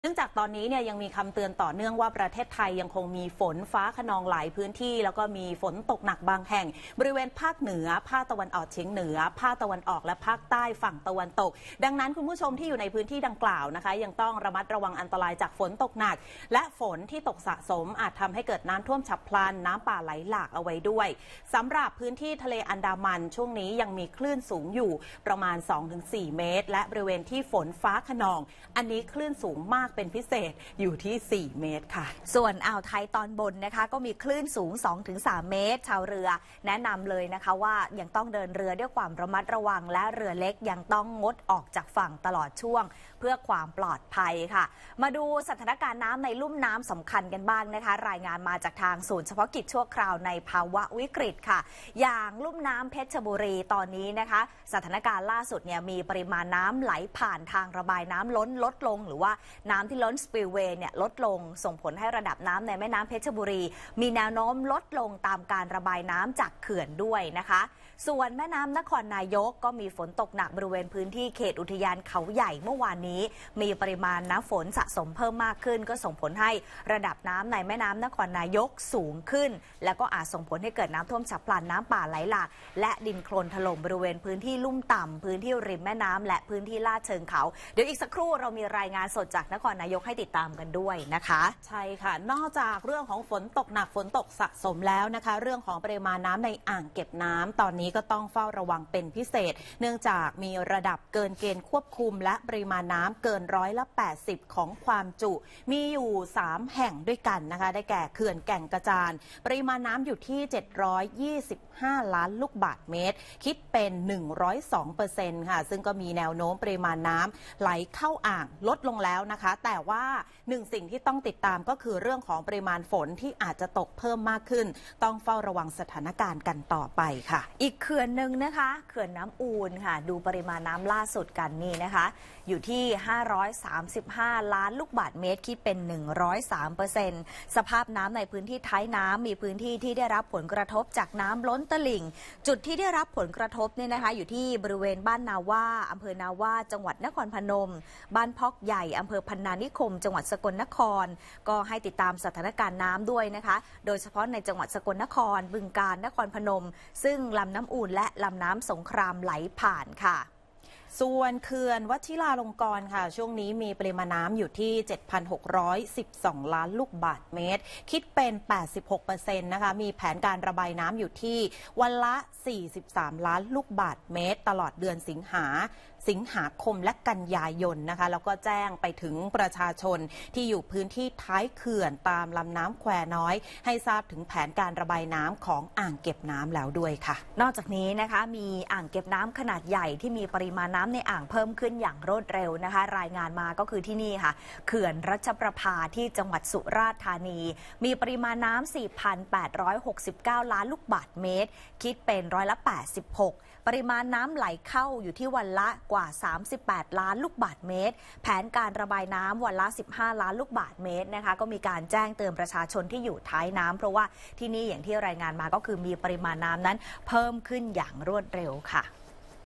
เนื่องจากตอนนี้เนี่ยยังมีคำเตือนต่อเนื่องว่าประเทศไทยยังคงมีฝนฟ้าคะนองหลายพื้นที่แล้วก็มีฝนตกหนักบางแห่งบริเวณภาคเหนือภาคตะวันออกเฉียงเหนือภาคตะวันออกและภาคใต้ฝั่งตะวันตกดังนั้นคุณผู้ชมที่อยู่ในพื้นที่ดังกล่าวนะคะยังต้องระมัดระวังอันตรายจากฝนตกหนักและฝนที่ตกสะสมอาจทำให้เกิดน้ำท่วมฉับพลันน้ำป่าไหลหลากเอาไว้ด้วยสำหรับพื้นที่ทะเลอันดามันช่วงนี้ยังมีคลื่นสูงอยู่ประมาณ 2-4 เมตรและบริเวณที่ฝนฟ้าคะนองอันนี้คลื่นสูงมากเป็นพิเศษอยู่ที่ 4 เมตรค่ะส่วนอ่าวไทยตอนบนนะคะก็มีคลื่นสูง 2-3 เมตรชาวเรือแนะนำเลยนะคะว่ายังต้องเดินเรือด้วยความระมัดระวังและเรือเล็กยังต้องงดออกจากฝั่งตลอดช่วงเพื่อความปลอดภัยค่ะมาดูสถานการณ์น้ำในลุ่มน้ำสำคัญกันบ้างนะคะรายงานมาจากทางศูนย์เฉพาะกิจชั่วคราวในภาวะวิกฤตค่ะอย่างลุ่มน้ำเพชรบุรีตอนนี้นะคะสถานการณ์ล่าสุดเนี่ยมีปริมาณน้ำไหลผ่านทางระบายน้ำล้นลดลงหรือว่าน้ำที่ล้นสปิลเวย์เนี่ยลดลงส่งผลให้ระดับน้ำในแม่น้ำเพชรบุรีมีแนวโน้มลดลงตามการระบายน้ำจากเขื่อนด้วยนะคะส่วนแม่น้ำนครนายกก็มีฝนตกหนักบริเวณพื้นที่เขตอุทยานเขาใหญ่เมื่อวานนี้มีปริมาณน้ำฝนสะสมเพิ่มมากขึ้นก็ส่งผลให้ระดับน้ำในแม่น้ำนครนายกสูงขึ้นแล้วก็อาจส่งผลให้เกิดน้ำท่วมฉับพลันน้ำป่าไหลหลากและดินโคลนถล่มบริเวณพื้นที่ลุ่มต่ำพื้นที่ริมแม่น้ำและพื้นที่ลาดเชิงเขาเดี๋ยวอีกสักครู่เรามีรายงานสดจากนครนายกให้ติดตามกันด้วยนะคะใช่ค่ะนอกจากเรื่องของฝนตกหนักฝนตกสะสมแล้วนะคะเรื่องของปริมาณน้ำในอ่างเก็บน้ำตอนนี้ก็ต้องเฝ้าระวังเป็นพิเศษเนื่องจากมีระดับเกินเกณฑ์ควบคุมและปริมาณน้ำเกิน80%ของความจุมีอยู่3แห่งด้วยกันนะคะได้แก่เขื่อนแก่งกระจานปริมาณน้ำอยู่ที่725ล้านลูกบาศก์เมตรคิดเป็น102%ค่ะซึ่งก็มีแนวโน้มปริมาณน้ำไหลเข้าอ่างลดลงแล้วนะคะแต่ว่าสิ่งที่ต้องติดตามก็คือเรื่องของปริมาณฝนที่อาจจะตกเพิ่มมากขึ้นต้องเฝ้าระวังสถานการณ์กันต่อไปค่ะอีกเขื่อนหนึ่งนะคะเขื่อนน้ำอูลค่ะดูปริมาณน้ำล่าสุดกันนี่นะคะอยู่ที่535ล้านลูกบาศก์เมตรคิดเป็น103%สภาพน้ำในพื้นที่ท้ายน้ำมีพื้นที่ที่ได้รับผลกระทบจากน้ำล้นตลิ่งจุดที่ได้รับผลกระทบเนี่ยนะคะอยู่ที่บริเวณบ้านนาว่าอำเภอนาว่าจังหวัดนครพนมบ้านพอกใหญ่อำเภอพันนานิคมจังหวัดสกลนครก็ให้ติดตามสถานการณ์น้ำด้วยนะคะโดยเฉพาะในจังหวัดสกลนครบึงกาฬนครพนมซึ่งลำน้ำอู่นและลำน้ำสงครามไหลผ่านค่ะส่วนเขื่อนวชิราลงกรณ์ค่ะช่วงนี้มีปริมาณน้ำอยู่ที่ 7,612 ล้านลูกบาศก์เมตรคิดเป็น 86% นะคะมีแผนการระบายน้ำอยู่ที่วันละ 43 ล้านลูกบาศก์เมตรตลอดเดือนสิงหาคมและกันยายนนะคะแล้วก็แจ้งไปถึงประชาชนที่อยู่พื้นที่ท้ายเขื่อนตามลำน้ำแควน้อยให้ทราบถึงแผนการระบายน้ำของอ่างเก็บน้ำแล้วด้วยค่ะนอกจากนี้นะคะมีอ่างเก็บน้ำขนาดใหญ่ที่มีปริมาณน้ำในอ่างเพิ่มขึ้นอย่างรวดเร็วนะคะรายงานมาก็คือที่นี่ค่ะเขื่อนรัชประภาที่จังหวัดสุราษฎร์ธานีมีปริมาณน้ำ 4,869 ล้านลูกบาศก์เมตรคิดเป็น86%ปริมาณน้ำไหลเข้าอยู่ที่วันละกว่า38ล้านลูกบาศก์เมตรแผนการระบายน้ำวันละ15ล้านลูกบาศก์เมตรนะคะก็มีการแจ้งเตือนประชาชนที่อยู่ท้ายน้ำเพราะว่าที่นี่อย่างที่รายงานมาก็คือมีปริมาณน้ำนั้นเพิ่มขึ้นอย่างรวดเร็วค่ะ